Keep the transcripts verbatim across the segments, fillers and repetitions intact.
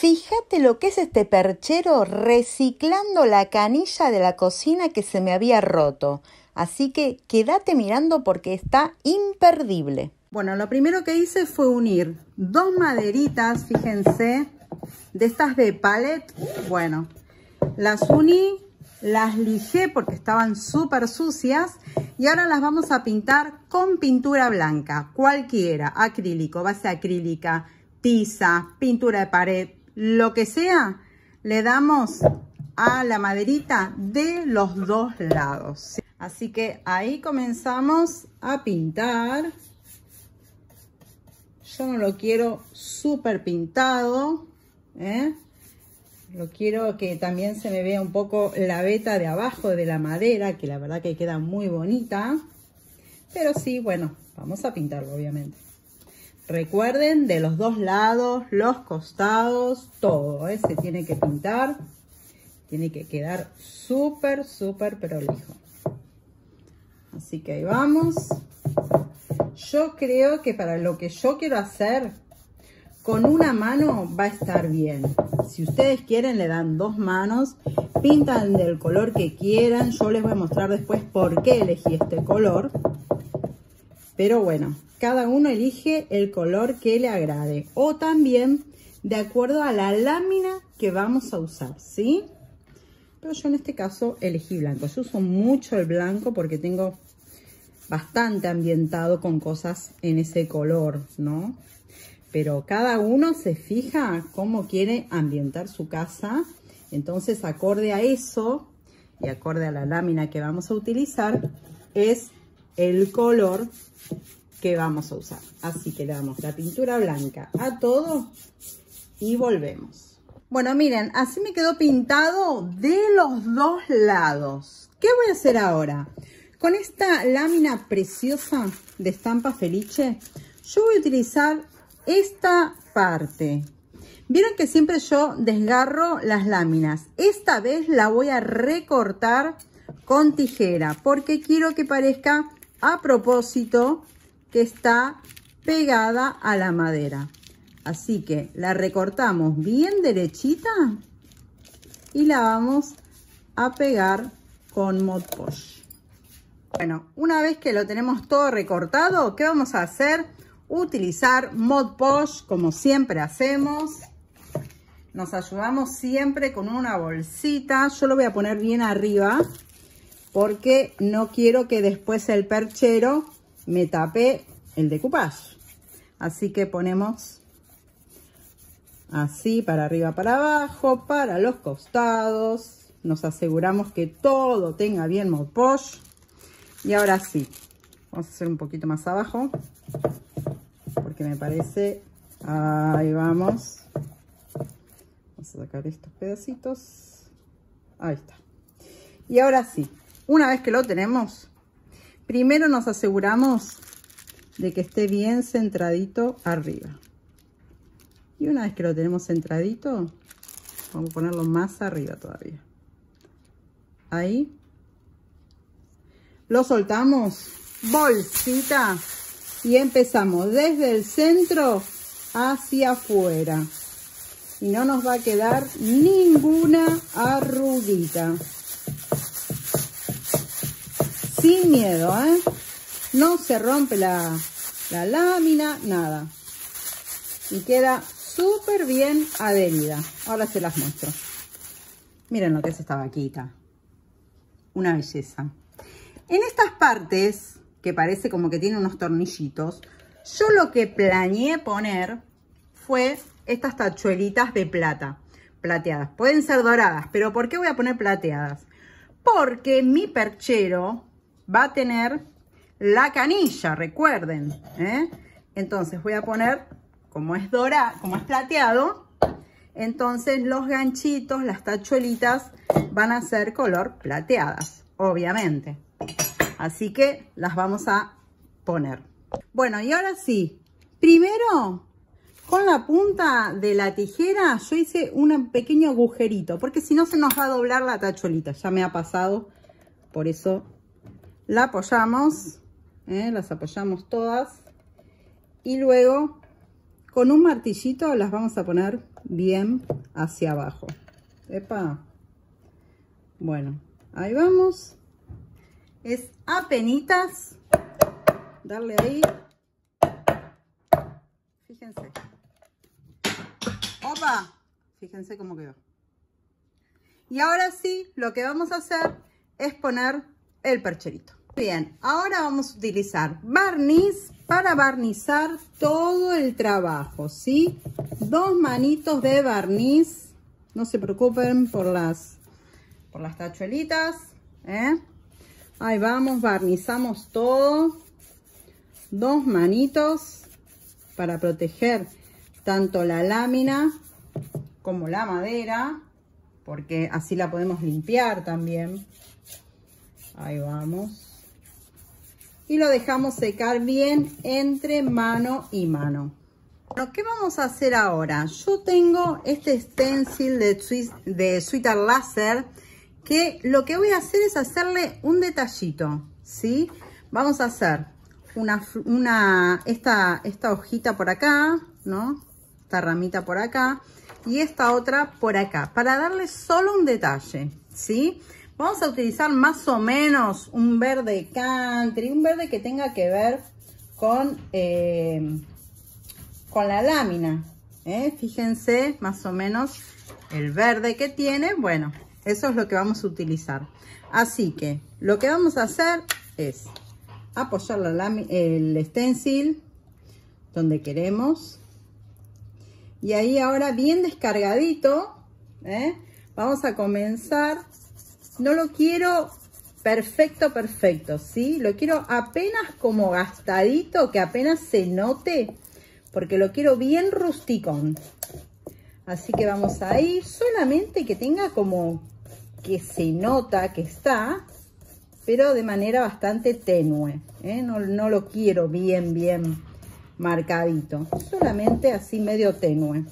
Fíjate lo que es este perchero reciclando la canilla de la cocina que se me había roto. Así que quédate mirando porque está imperdible. Bueno, lo primero que hice fue unir dos maderitas, fíjense, de estas de pallet. Bueno, las uní, las lijé porque estaban súper sucias y ahora las vamos a pintar con pintura blanca, cualquiera, acrílico, base acrílica, tiza, pintura de pared, lo que sea, le damos a la maderita de los dos lados. Así que ahí comenzamos a pintar. Yo no lo quiero súper pintado, ¿eh? Lo quiero que también se me vea un poco la veta de abajo de la madera, que la verdad que queda muy bonita. Pero sí, bueno, vamos a pintarlo obviamente. Recuerden, de los dos lados, los costados, todo, ¿eh? Se tiene que pintar. Tiene que quedar súper, súper prolijo. Así que ahí vamos. Yo creo que para lo que yo quiero hacer, con una mano va a estar bien. Si ustedes quieren, le dan dos manos, pintan del color que quieran. Yo les voy a mostrar después por qué elegí este color. Pero bueno, cada uno elige el color que le agrade. O también de acuerdo a la lámina que vamos a usar, ¿sí? Pero yo en este caso elegí blanco. Yo uso mucho el blanco porque tengo bastante ambientado con cosas en ese color, ¿no? Pero cada uno se fija cómo quiere ambientar su casa. Entonces, acorde a eso y acorde a la lámina que vamos a utilizar, es el color que vamos a usar. Así que le damos la pintura blanca a todo y volvemos. Bueno, miren, así me quedó pintado de los dos lados. ¿Qué voy a hacer ahora? Con esta lámina preciosa de estampa Felice, yo voy a utilizar esta parte. Vieron que siempre yo desgarro las láminas. Esta vez la voy a recortar con tijera porque quiero que parezca a propósito que está pegada a la madera. Así que la recortamos bien derechita y la vamos a pegar con Mod Podge. Bueno, una vez que lo tenemos todo recortado, ¿qué vamos a hacer? Utilizar Mod Podge como siempre hacemos. Nos ayudamos siempre con una bolsita. Yo lo voy a poner bien arriba porque no quiero que después el perchero me tape el decoupage. Así que ponemos así para arriba, para abajo, para los costados. Nos aseguramos que todo tenga bien Mod Podge. Y ahora sí, vamos a hacer un poquito más abajo, porque me parece, ahí vamos. Vamos a sacar estos pedacitos. Ahí está. Y ahora sí, una vez que lo tenemos, primero nos aseguramos de que esté bien centradito arriba. Y una vez que lo tenemos centradito, vamos a ponerlo más arriba todavía. Ahí. Lo soltamos, bolsita, y empezamos desde el centro hacia afuera. Y no nos va a quedar ninguna arruguita. Sin miedo, ¿eh? No se rompe la, la lámina, nada. Y queda súper bien adherida. Ahora se las muestro. Miren lo que es esta vaquita. Una belleza. En estas partes, que parece como que tiene unos tornillitos, yo lo que planeé poner fue estas tachuelitas de plata, plateadas. Pueden ser doradas, pero ¿por qué voy a poner plateadas? Porque mi perchero va a tener la canilla, recuerden, ¿eh? Entonces voy a poner, como es dorado, como es plateado, entonces los ganchitos, las tachuelitas van a ser color plateadas, obviamente. Así que las vamos a poner. Bueno, y ahora sí, primero con la punta de la tijera yo hice un pequeño agujerito, porque si no se nos va a doblar la tachuelita, ya me ha pasado, por eso la apoyamos, ¿eh? Las apoyamos todas y luego con un martillito las vamos a poner bien hacia abajo. Epa. Bueno, ahí vamos. Es apenitas darle ahí. Fíjense. Opa. Fíjense cómo quedó. Y ahora sí, lo que vamos a hacer es poner el percherito. Bien, ahora vamos a utilizar barniz para barnizar todo el trabajo, ¿sí? Dos manitos de barniz. No se preocupen por las, por las tachuelitas, ¿eh? Ahí vamos, barnizamos todo. Dos manitos para proteger tanto la lámina como la madera, porque así la podemos limpiar también. Ahí vamos. Y lo dejamos secar bien entre mano y mano. Bueno, ¿qué vamos a hacer ahora? Yo tengo este stencil de, de Sweeter Laser, que lo que voy a hacer es hacerle un detallito, ¿sí? Vamos a hacer una, una esta, esta hojita por acá, ¿no? Esta ramita por acá y esta otra por acá, para darle solo un detalle, ¿sí? Vamos a utilizar más o menos un verde country, un verde que tenga que ver con, eh, con la lámina, ¿eh? Fíjense más o menos el verde que tiene. Bueno, eso es lo que vamos a utilizar. Así que lo que vamos a hacer es apoyar la lámina, el stencil donde queremos. Y ahí ahora bien descargadito, ¿eh? Vamos a comenzar. No lo quiero perfecto, perfecto, ¿sí? Lo quiero apenas como gastadito, que apenas se note, porque lo quiero bien rusticón. Así que vamos a ir solamente que tenga como que se nota que está, pero de manera bastante tenue, ¿eh? No, no lo quiero bien, bien marcadito, solamente así medio tenue.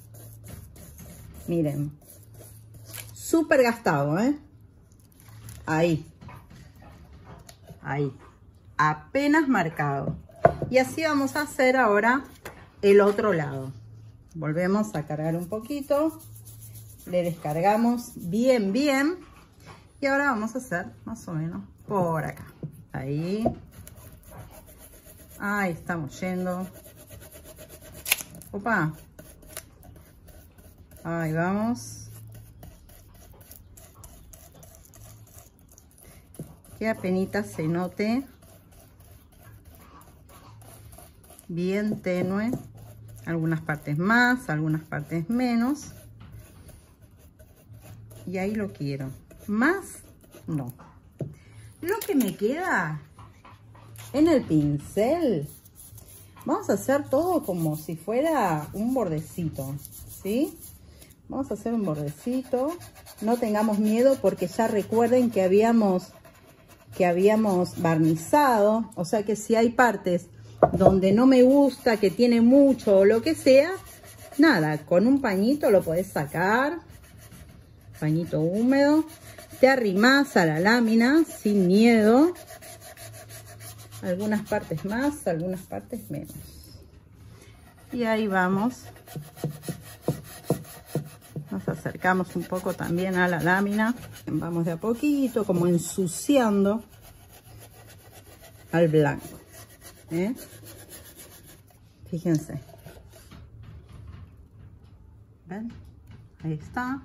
Miren, súper gastado, ¿eh? Ahí, ahí, apenas marcado. Y así vamos a hacer ahora el otro lado. Volvemos a cargar un poquito, le descargamos bien, bien. Y ahora vamos a hacer más o menos por acá. Ahí. Ahí estamos yendo. Opa. Ahí vamos. Que apenas se note. Bien tenue. Algunas partes más, algunas partes menos. Y ahí lo quiero. Más, no. Lo que me queda en el pincel, vamos a hacer todo como si fuera un bordecito, ¿sí? Vamos a hacer un bordecito. No tengamos miedo porque ya recuerden que habíamos, que habíamos barnizado. O sea que si hay partes donde no me gusta, que tiene mucho o lo que sea, nada, con un pañito lo podés sacar. Pañito húmedo. Te arrimás a la lámina sin miedo. Algunas partes más, algunas partes menos. Y ahí vamos. Nos acercamos un poco también a la lámina. Vamos de a poquito, como ensuciando al blanco. ¿Eh? Fíjense. ¿Ven? Ahí está.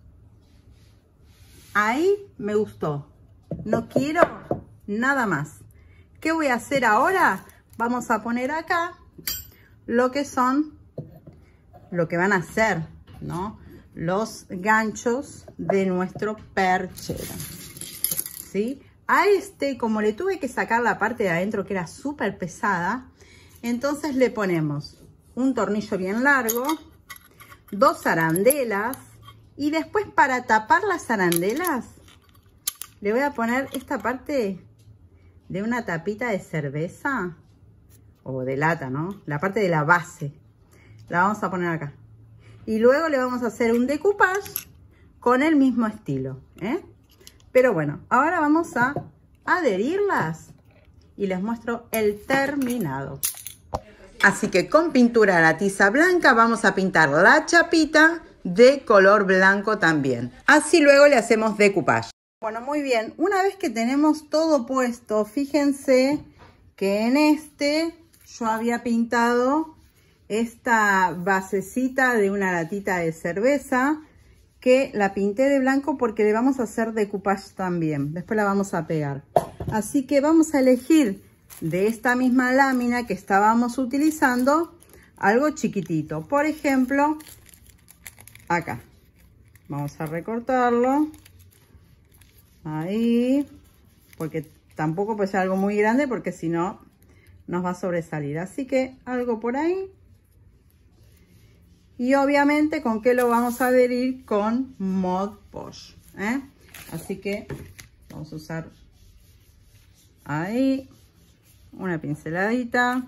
Ahí me gustó. No quiero nada más. ¿Qué voy a hacer ahora? Vamos a poner acá lo que son, lo que van a ser, ¿no? Los ganchos de nuestro perchero, ¿sí? A este, como le tuve que sacar la parte de adentro que era súper pesada, entonces le ponemos un tornillo bien largo, dos arandelas, y después para tapar las arandelas le voy a poner esta parte de una tapita de cerveza o de lata, ¿no? La parte de la base la vamos a poner acá. Y luego le vamos a hacer un decoupage con el mismo estilo, ¿eh? Pero bueno, ahora vamos a adherirlas y les muestro el terminado. Así que con pintura a la tiza blanca vamos a pintar la chapita de color blanco también. Así luego le hacemos decoupage. Bueno, muy bien. Una vez que tenemos todo puesto, fíjense que en este yo había pintado esta basecita de una latita de cerveza que la pinté de blanco porque le vamos a hacer decoupage también. Después la vamos a pegar. Así que vamos a elegir de esta misma lámina que estábamos utilizando algo chiquitito. Por ejemplo, acá. Vamos a recortarlo. Ahí. Porque tampoco puede ser algo muy grande porque si no nos va a sobresalir. Así que algo por ahí. Y obviamente, ¿con qué lo vamos a adherir? Con Mod Podge, ¿eh? Así que vamos a usar ahí una pinceladita.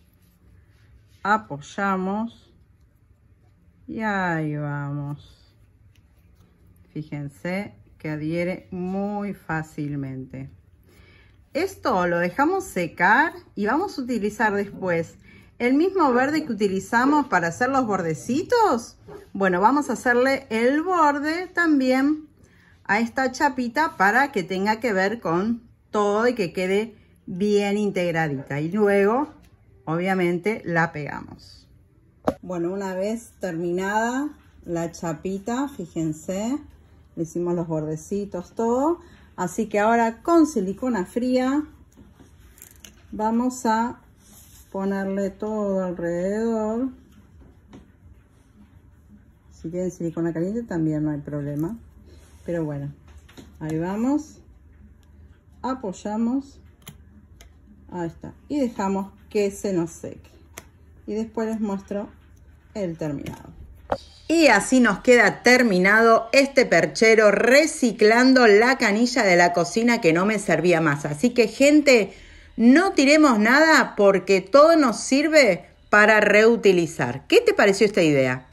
Apoyamos. Y ahí vamos. Fíjense que adhiere muy fácilmente. Esto lo dejamos secar y vamos a utilizar después el mismo verde que utilizamos para hacer los bordecitos. Bueno, vamos a hacerle el borde también a esta chapita para que tenga que ver con todo y que quede bien integradita. Y luego, obviamente, la pegamos. Bueno, una vez terminada la chapita, fíjense, le hicimos los bordecitos, todo. Así que ahora con silicona fría vamos a ponerle todo alrededor. Si tienen silicona caliente también no hay problema. Pero bueno, ahí vamos. Apoyamos. Ahí está. Y dejamos que se nos seque. Y después les muestro el terminado. Y así nos queda terminado este perchero reciclando la canilla de la cocina que no me servía más. Así que, gente, no tiremos nada porque todo nos sirve para reutilizar. ¿Qué te pareció esta idea?